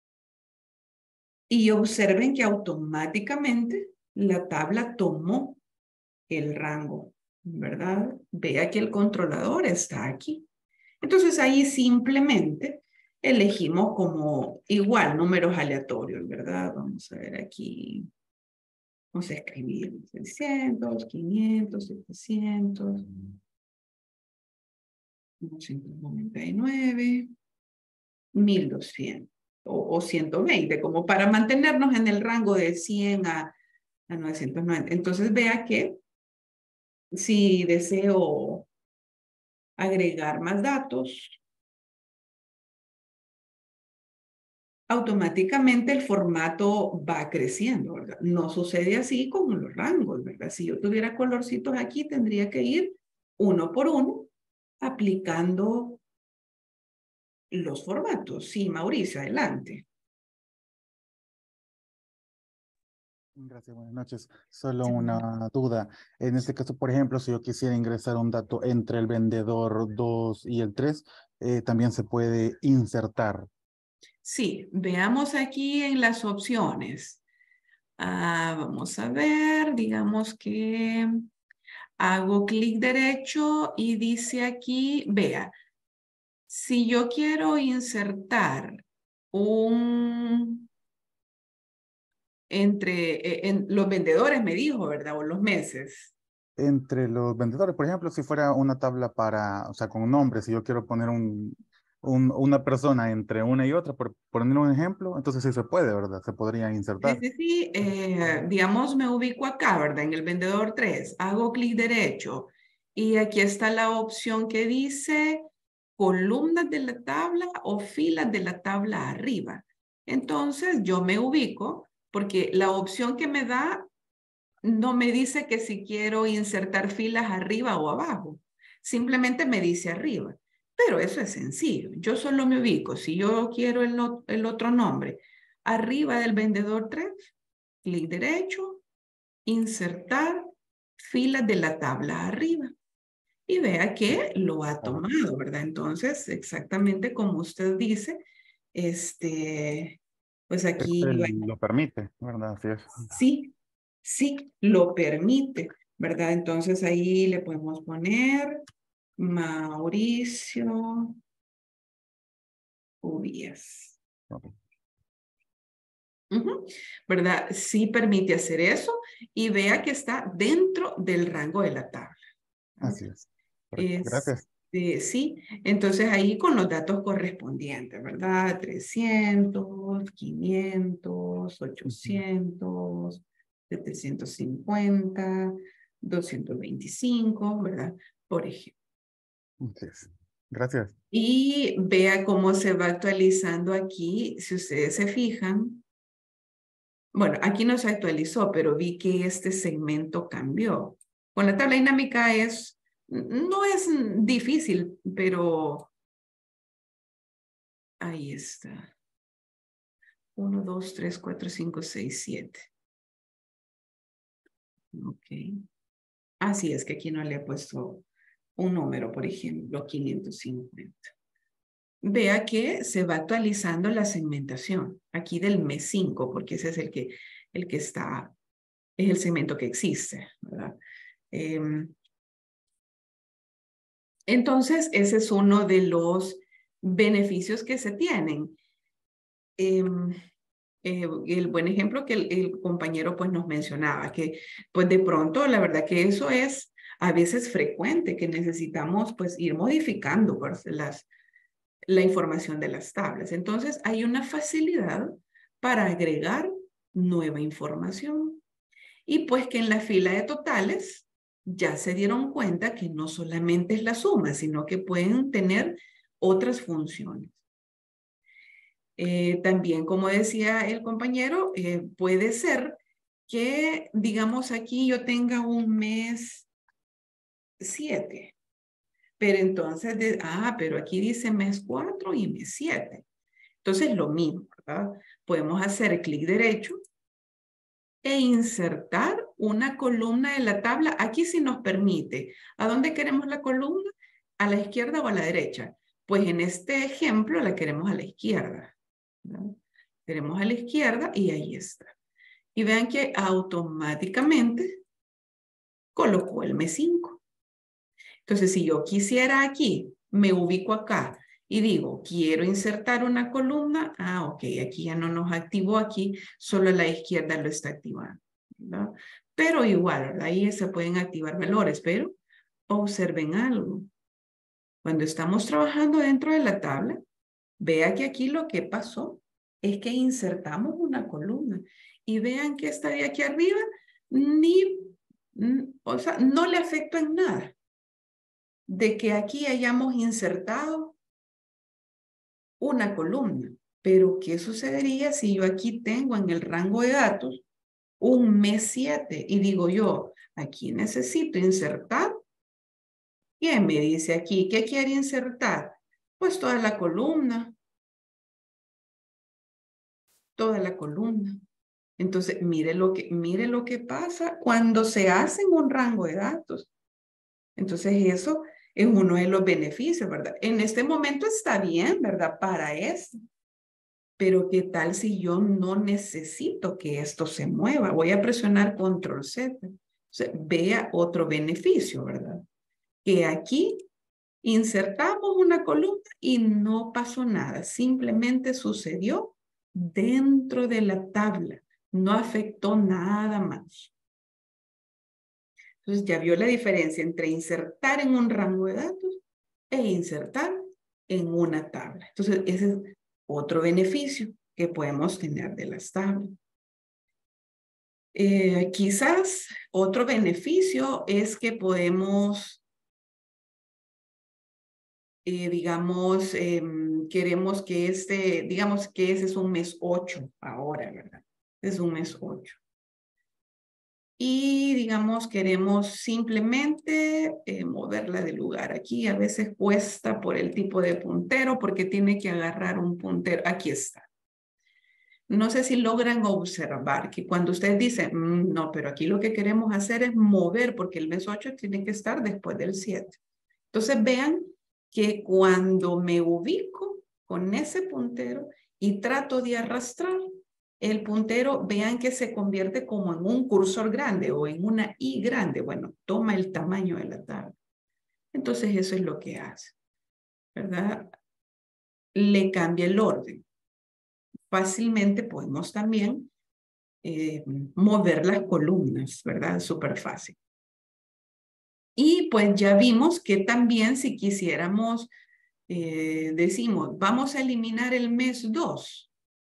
C: Y observen que automáticamente la tabla tomó el rango, ¿verdad? Vea que el controlador está aquí. Entonces, ahí simplemente elegimos como igual números aleatorios, ¿verdad? Vamos a ver aquí. Vamos a escribir seiscientos, quinientos, setecientos, doscientos noventa y nueve, mil doscientos o, o ciento veinte, como para mantenernos en el rango de cien a, a novecientos noventa. Entonces vea que si deseo agregar más datos, automáticamente el formato va creciendo, ¿verdad? No sucede así con los rangos, ¿verdad? Si yo tuviera colorcitos aquí, tendría que ir uno por uno aplicando los formatos. Sí, Mauricio, adelante.
G: Gracias, buenas noches. Solo una duda. En este caso, por ejemplo, si yo quisiera ingresar un dato entre el vendedor dos y el tres, eh, también se puede insertar.
C: Sí, veamos aquí en las opciones. Ah, vamos a ver, digamos que hago clic derecho y dice aquí, vea, si yo quiero insertar un, entre eh, en, los vendedores, me dijo, ¿verdad? O los meses.
G: Entre los vendedores, por ejemplo, si fuera una tabla para, o sea, con nombres, si yo quiero poner un, un, una persona entre una y otra, por poner un ejemplo, entonces sí se puede, ¿verdad? Se podría
C: Sí,
G: insertar.
C: sí, sí. Eh, digamos, me ubico acá, ¿verdad? En el vendedor tres. Hago clic derecho. Y aquí está la opción que dice columnas de la tabla o filas de la tabla arriba. Entonces, yo me ubico porque la opción que me da no me dice que si quiero insertar filas arriba o abajo. Simplemente me dice arriba. Pero eso es sencillo. Yo solo me ubico. Si yo quiero el, no, el otro nombre, arriba del vendedor tres, clic derecho, insertar filas de la tabla arriba. Y vea que lo ha tomado, ¿verdad? Entonces, exactamente como usted dice, este, pues aquí...
G: Él lo permite, ¿verdad? Así es.
C: Sí, sí, lo permite, ¿verdad? Entonces ahí le podemos poner Mauricio Ubías.
G: Okay.
C: Uh-huh. ¿Verdad? Sí permite hacer eso y vea que está dentro del rango de la tabla.
G: Así es.
C: Es,
G: Gracias.
C: eh, sí, entonces ahí con los datos correspondientes, ¿verdad? trescientos, quinientos, ochocientos, setecientos cincuenta, doscientos veinticinco, ¿verdad? Por ejemplo.
G: Así es. Gracias.
C: Y vea cómo se va actualizando aquí, si ustedes se fijan. Bueno, aquí no se actualizó, pero vi que este segmento cambió. Con la tabla dinámica es, no es difícil, pero ahí está. uno, dos, tres, cuatro, cinco, seis, siete. Ok. Así es que aquí no le he puesto un número, por ejemplo, quinientos cincuenta. vea que se va actualizando la segmentación aquí del mes cinco, porque ese es el que, el que está, es el segmento que existe, ¿verdad? Eh, entonces, ese es uno de los beneficios que se tienen. Eh, eh, el buen ejemplo que el, el compañero pues nos mencionaba, que pues de pronto la verdad que eso es a veces frecuente, que necesitamos pues ir modificando pues, las, la información de las tablas. Entonces hay una facilidad para agregar nueva información. Y pues que en la fila de totales ya se dieron cuenta que no solamente es la suma, sino que pueden tener otras funciones. Eh, también, como decía el compañero, eh, puede ser que, digamos, aquí yo tenga un mes siete. Pero entonces, de, ah, pero aquí dice mes cuatro y mes siete. Entonces, lo mismo, ¿verdad? Podemos hacer clic derecho e insertar una columna en la tabla. Aquí sí nos permite. ¿A dónde queremos la columna? ¿A la izquierda o a la derecha? Pues en este ejemplo la queremos a la izquierda, ¿no? Queremos a la izquierda y ahí está. Y vean que automáticamente colocó el mes cinco. Entonces, si yo quisiera aquí, me ubico acá y digo, quiero insertar una columna. Ah, ok, aquí ya no nos activó, aquí solo a la izquierda lo está activando, ¿verdad? Pero igual, ¿verdad? Ahí se pueden activar valores, pero observen algo. Cuando estamos trabajando dentro de la tabla, vea que aquí lo que pasó es que insertamos una columna. Y vean que esta de aquí arriba, ni, o sea, no le afecta en nada de que aquí hayamos insertado una columna. Pero, ¿qué sucedería si yo aquí tengo en el rango de datos un mes siete? Y digo yo, aquí necesito insertar. ¿Qué me dice aquí? ¿Qué quiere insertar? Pues toda la columna. Toda la columna. Entonces, mire lo que, mire lo que pasa cuando se hace en un rango de datos. Entonces, eso es uno de los beneficios, ¿verdad? En este momento está bien, ¿verdad? Para esto. Pero, ¿qué tal si yo no necesito que esto se mueva? Voy a presionar control Z. O sea, vea otro beneficio, ¿verdad? Que aquí insertamos una columna y no pasó nada. Simplemente sucedió dentro de la tabla. No afectó nada más. Entonces ya vio la diferencia entre insertar en un rango de datos e insertar en una tabla. Entonces ese es otro beneficio que podemos tener de las tablas. Eh, quizás otro beneficio es que podemos, eh, digamos, eh, queremos que este, digamos que ese es un mes ocho ahora, ¿verdad? Es un mes ocho. Y digamos, queremos simplemente eh, moverla de lugar. Aquí a veces cuesta por el tipo de puntero porque tiene que agarrar un puntero. Aquí está. No sé si logran observar que cuando ustedes dicen, mmm, no, pero aquí lo que queremos hacer es mover porque el mes ocho tiene que estar después del siete. Entonces vean que cuando me ubico con ese puntero y trato de arrastrar, el puntero, vean que se convierte como en un cursor grande o en una I grande. Bueno, toma el tamaño de la tabla. Entonces eso es lo que hace, ¿verdad? Le cambia el orden. Fácilmente podemos también eh, mover las columnas, ¿verdad? Súper fácil. Y pues ya vimos que también si quisiéramos, eh, decimos, vamos a eliminar el mes dos.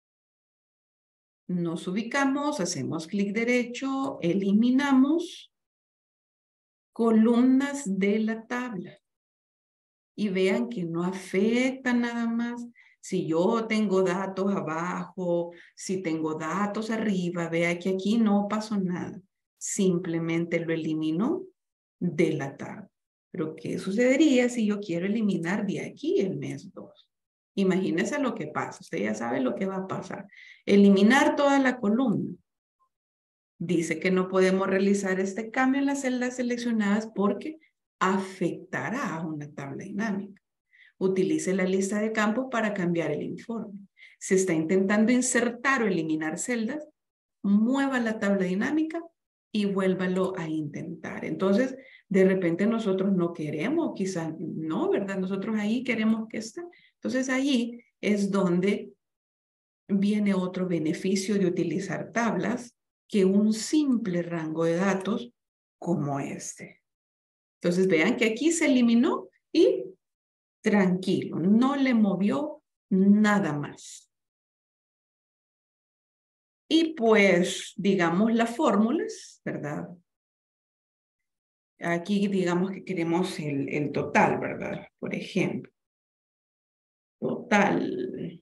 C: Nos ubicamos, hacemos clic derecho, eliminamos columnas de la tabla. Y vean que no afecta nada más. Si yo tengo datos abajo, si tengo datos arriba, vea que aquí no pasó nada. Simplemente lo eliminó de la tabla. Pero ¿qué sucedería si yo quiero eliminar de aquí el mes dos? Imagínense lo que pasa. Usted ya sabe lo que va a pasar. Eliminar toda la columna. Dice que no podemos realizar este cambio en las celdas seleccionadas porque afectará a una tabla dinámica. utilice la lista de campos para cambiar el informe. Si está intentando insertar o eliminar celdas, mueva la tabla dinámica y vuélvalo a intentar. Entonces, de repente nosotros no queremos, quizás no, ¿verdad? Nosotros ahí queremos que esté. Entonces, ahí es donde viene otro beneficio de utilizar tablas que un simple rango de datos como este. Entonces, vean que aquí se eliminó y tranquilo, no le movió nada más. Y pues, digamos las fórmulas, ¿verdad? Aquí digamos que queremos el, el total, ¿verdad? Por ejemplo, total.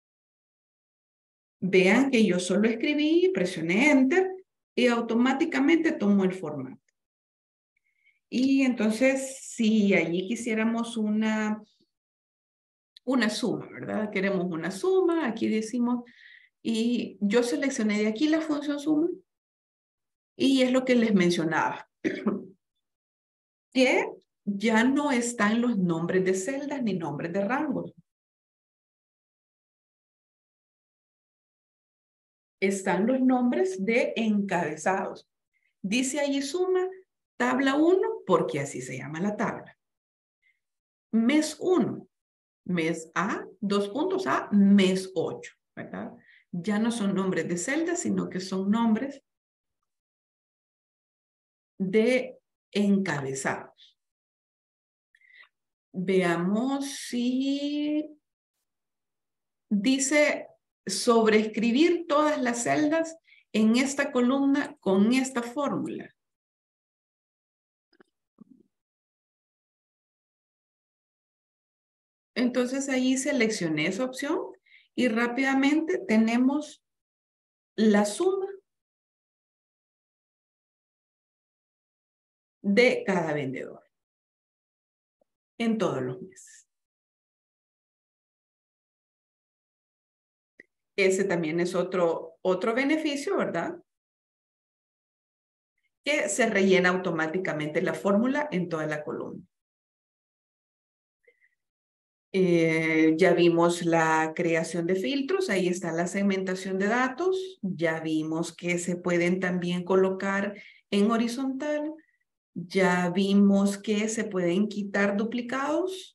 C: Vean que yo solo escribí, presioné Enter y automáticamente tomó el formato. Y entonces, si allí quisiéramos una, una suma, ¿verdad? Queremos una suma, aquí decimos, y yo seleccioné de aquí la función suma, y es lo que les mencionaba, que ya no están los nombres de celdas ni nombres de rangos. Están los nombres de encabezados. Dice allí suma, tabla uno, porque así se llama la tabla. Mes uno, mes A, dos puntos A, mes ocho, ¿verdad? Ya no son nombres de celdas, sino que son nombres de encabezados. Veamos si dice sobreescribir todas las celdas en esta columna con esta fórmula. Entonces ahí seleccioné esa opción y rápidamente tenemos la suma de cada vendedor en todos los meses. Ese también es otro, otro beneficio, ¿verdad? Que se rellena automáticamente la fórmula en toda la columna. Eh, ya vimos la creación de filtros, ahí está la segmentación de datos, ya vimos que se pueden también colocar en horizontal, ya vimos que se pueden quitar duplicados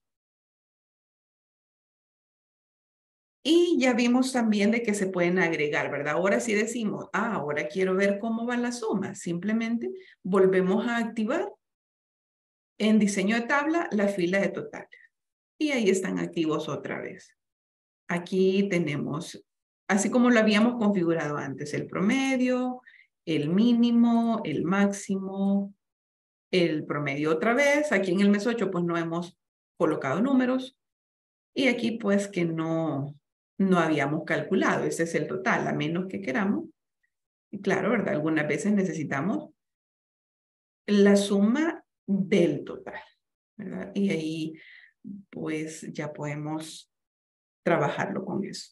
C: y ya vimos también de que se pueden agregar, ¿verdad? Ahora sí decimos, ah, ahora quiero ver cómo va la suma, simplemente volvemos a activar en diseño de tabla la fila de totales. Y ahí están activos otra vez. Aquí tenemos, así como lo habíamos configurado antes, el promedio, el mínimo, el máximo, el promedio otra vez. Aquí en el mes ocho pues no hemos colocado números. Y aquí pues que no, no habíamos calculado. Ese es el total, a menos que queramos. Y claro, ¿verdad? Algunas veces necesitamos la suma del total, ¿verdad? Y ahí pues ya podemos trabajarlo con eso.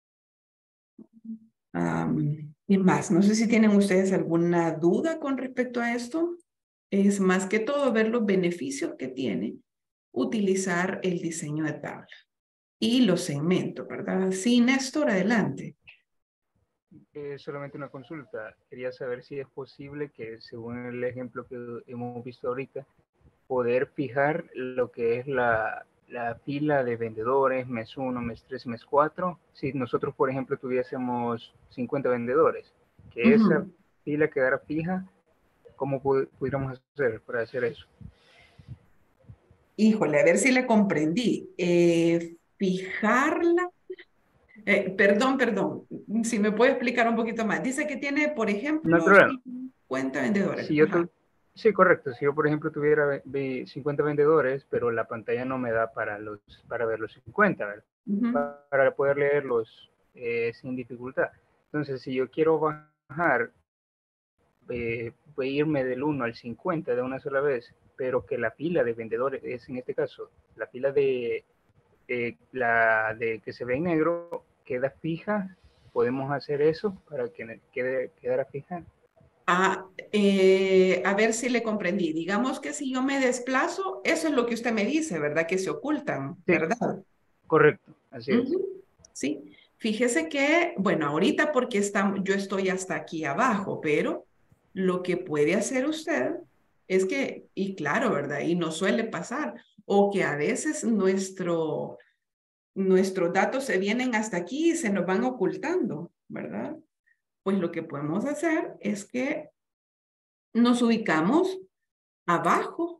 C: Um, y más, no sé si tienen ustedes alguna duda con respecto a esto. Es más que todo ver los beneficios que tiene utilizar el diseño de tabla y los segmentos, ¿verdad? Sí, Néstor, adelante.
H: Eh, solamente una consulta. Quería saber si es posible que, según el ejemplo que hemos visto ahorita, poder fijar lo que es la, la fila de vendedores, mes uno, mes tres, mes cuatro. Si nosotros, por ejemplo, tuviésemos cincuenta vendedores, que
C: Uh-huh.
H: esa fila quedara fija, ¿cómo pu pudiéramos hacer para hacer eso?
C: Híjole, a ver si le comprendí. Eh, fijarla. Eh, perdón, perdón. Si me puede explicar un poquito más. Dice que tiene, por ejemplo,
H: No hay problema.
C: cincuenta vendedores.
H: Si yo tu sí, correcto. Si yo, por ejemplo, tuviera cincuenta vendedores, pero la pantalla no me da para, los, para ver los cincuenta, ¿verdad?
C: Uh-huh.
H: Para poder leerlos eh, sin dificultad. Entonces, si yo quiero bajar, eh, voy a irme del uno al cincuenta de una sola vez, pero que la fila de vendedores es, en este caso, la fila de, eh, la de que se ve en negro queda fija, podemos hacer eso para que quede, quedara fija.
C: A, eh, a ver si le comprendí. Digamos que si yo me desplazo, eso es lo que usted me dice, ¿verdad? Que se ocultan,
H: Sí.
C: ¿verdad?
H: Correcto, así es.
C: Ujú, sí. Fíjese que, bueno, ahorita porque está, yo estoy hasta aquí abajo, pero lo que puede hacer usted es que, y claro, ¿verdad? Y no suele pasar, o que a veces nuestro, nuestros datos se vienen hasta aquí y se nos van ocultando, ¿verdad? Pues lo que podemos hacer es que nos ubicamos abajo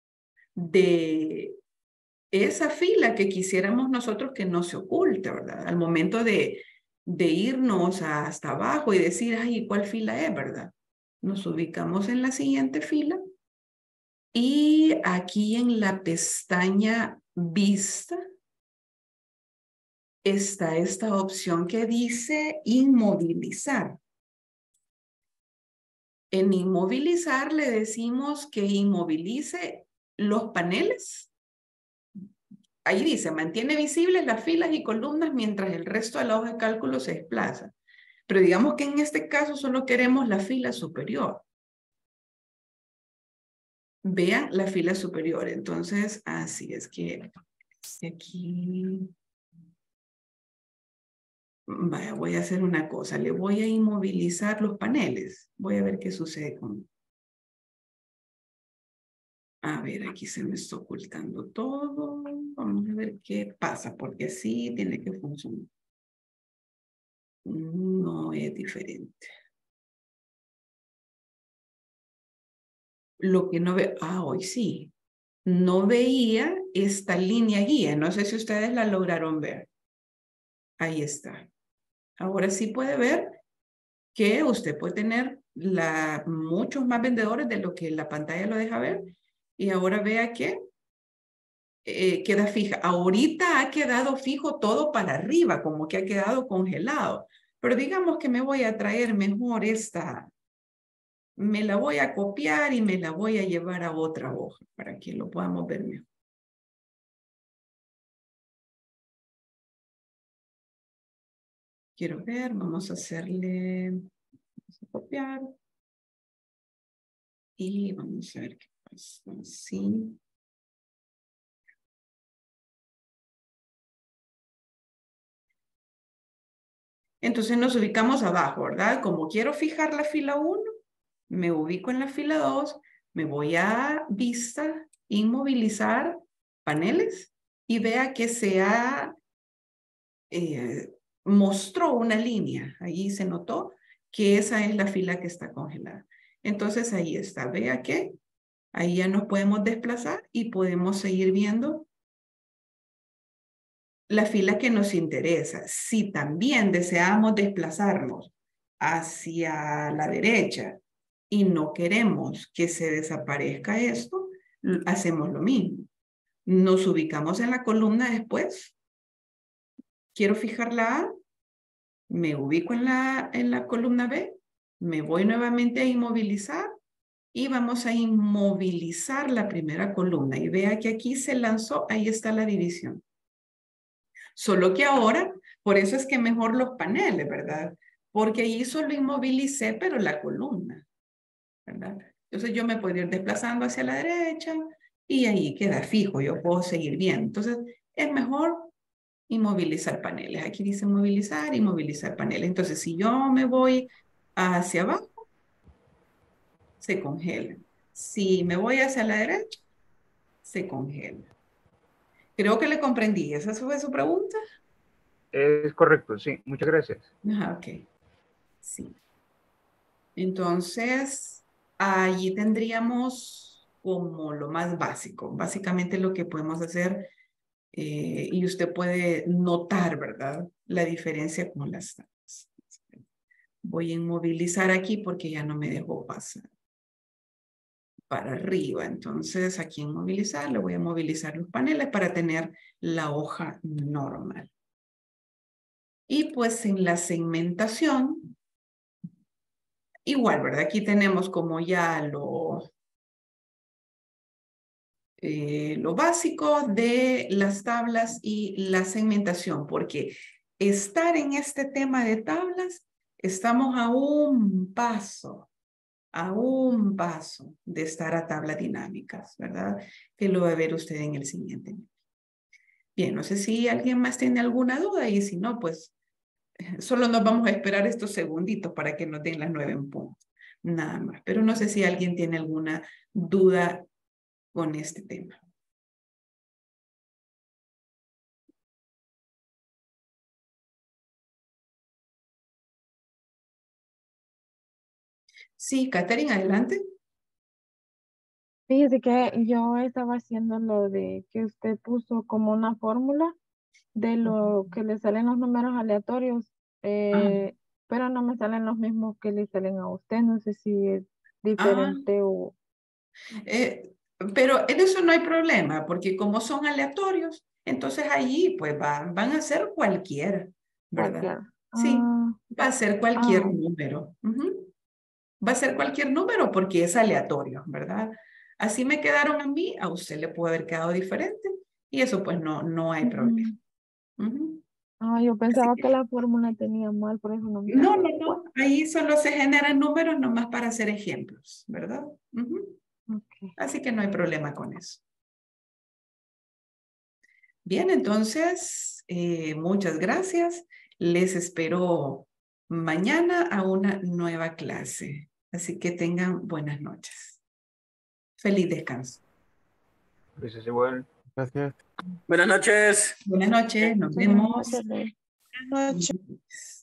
C: de esa fila que quisiéramos nosotros que no se oculte, ¿verdad? Al momento de, de irnos hasta abajo y decir, ay, ¿cuál fila es, verdad? Nos ubicamos en la siguiente fila y aquí en la pestaña Vista está esta opción que dice Inmovilizar. En inmovilizar le decimos que inmovilice los paneles. Ahí dice, mantiene visibles las filas y columnas mientras el resto de la hoja de cálculo se desplaza. Pero digamos que en este caso solo queremos la fila superior. Vean la fila superior. Entonces, así es que aquí... Vaya, voy a hacer una cosa. Le voy a inmovilizar los paneles. Voy a ver qué sucede con... A ver, aquí se me está ocultando todo. Vamos a ver qué pasa, porque sí tiene que funcionar. No es diferente. Lo que no ve... Ah, hoy sí. No veía esta línea guía. No sé si ustedes la lograron ver. Ahí está. Ahora sí puede ver que usted puede tener la, muchos más vendedores de lo que la pantalla lo deja ver. Y ahora vea que eh, queda fija. Ahorita ha quedado fijo todo para arriba, como que ha quedado congelado. Pero digamos que me voy a traer mejor esta. Me la voy a copiar y me la voy a llevar a otra hoja para que lo podamos ver mejor. Quiero ver, vamos a hacerle, vamos a copiar. Y vamos a ver qué pasa. Así. Entonces nos ubicamos abajo, ¿verdad? Como quiero fijar la fila uno, me ubico en la fila dos, me voy a vista, inmovilizar paneles y vea que se ha, eh, mostró una línea. Ahí se notó que esa es la fila que está congelada. Entonces ahí está, vea que ahí ya nos podemos desplazar y podemos seguir viendo la fila que nos interesa. Si también deseamos desplazarnos hacia la derecha y no queremos que se desaparezca esto, hacemos lo mismo. Nos ubicamos en la columna después. Quiero fijar la A, me ubico en la, en la columna B, me voy nuevamente a inmovilizar y vamos a inmovilizar la primera columna. Y vea que aquí se lanzó, ahí está la división. Solo que ahora, por eso es que mejor los paneles, ¿verdad? Porque ahí solo inmovilicé, pero la columna, ¿verdad? Entonces yo me puedo ir desplazando hacia la derecha y ahí queda fijo, yo puedo seguir viendo. Entonces es mejor inmovilizar paneles. Aquí dice movilizar, inmovilizar paneles. Entonces si yo me voy hacia abajo, se congela. Si me voy hacia la derecha, se congela. Creo que le comprendí. ¿Esa fue su pregunta?
H: Es correcto, sí. Muchas gracias.
C: Ajá, ok. Sí. Entonces, allí tendríamos como lo más básico. Básicamente lo que podemos hacer, eh, y usted puede notar, ¿verdad? La diferencia con las tablas. Voy a inmovilizar aquí porque ya no me dejó pasar para arriba. Entonces, aquí en movilizar, le voy a movilizar los paneles para tener la hoja normal. Y pues en la segmentación, igual, ¿verdad? Aquí tenemos como ya lo, eh, lo básico de las tablas y la segmentación, porque estar en este tema de tablas, estamos a un paso a un paso de estar a tablas dinámicas, ¿verdad? Que lo va a ver usted en el siguiente. Bien, no sé si alguien más tiene alguna duda y si no, pues solo nos vamos a esperar estos segunditos para que nos den las nueve en punto. Nada más, pero no sé si alguien tiene alguna duda con este tema. Sí, Catherine, adelante.
D: Fíjese que yo estaba haciendo lo de que usted puso como una fórmula de lo que le salen los números aleatorios,
C: Ah,
D: eh, pero no me salen los mismos que le salen a usted. No sé si es
C: ah,
D: diferente o
C: eh, pero en eso no hay problema, porque como son aleatorios, entonces allí pues va- van a ser cualquiera, ¿verdad?
D: cualquier.
C: Sí,
D: Ah,
C: va a ser cualquier
D: ah,
C: número. Ujú. Va a ser cualquier número porque es aleatorio, ¿verdad? Así me quedaron a mí, a usted le puede haber quedado diferente y eso pues no, no hay problema.
D: ujú.
C: Ujú.
D: Ah, yo
C: Así
D: pensaba que
C: que,
D: la fórmula tenía mal, por eso no me
C: no, no,
D: salía igual.
C: no, ahí solo se generan números nomás para hacer ejemplos, ¿verdad? Ujú.
D: Ok.
C: Así que no hay problema con eso. Bien, entonces, eh, muchas gracias. Les espero mañana a una nueva clase. Así que tengan buenas noches. Feliz descanso.
H: Pues es igual.
G: Gracias.
F: Buenas noches.
C: Buenas noches, nos
D: Buenas
C: vemos.
D: noches, Ley.
I: Buenas noches.
C: Buenas noches.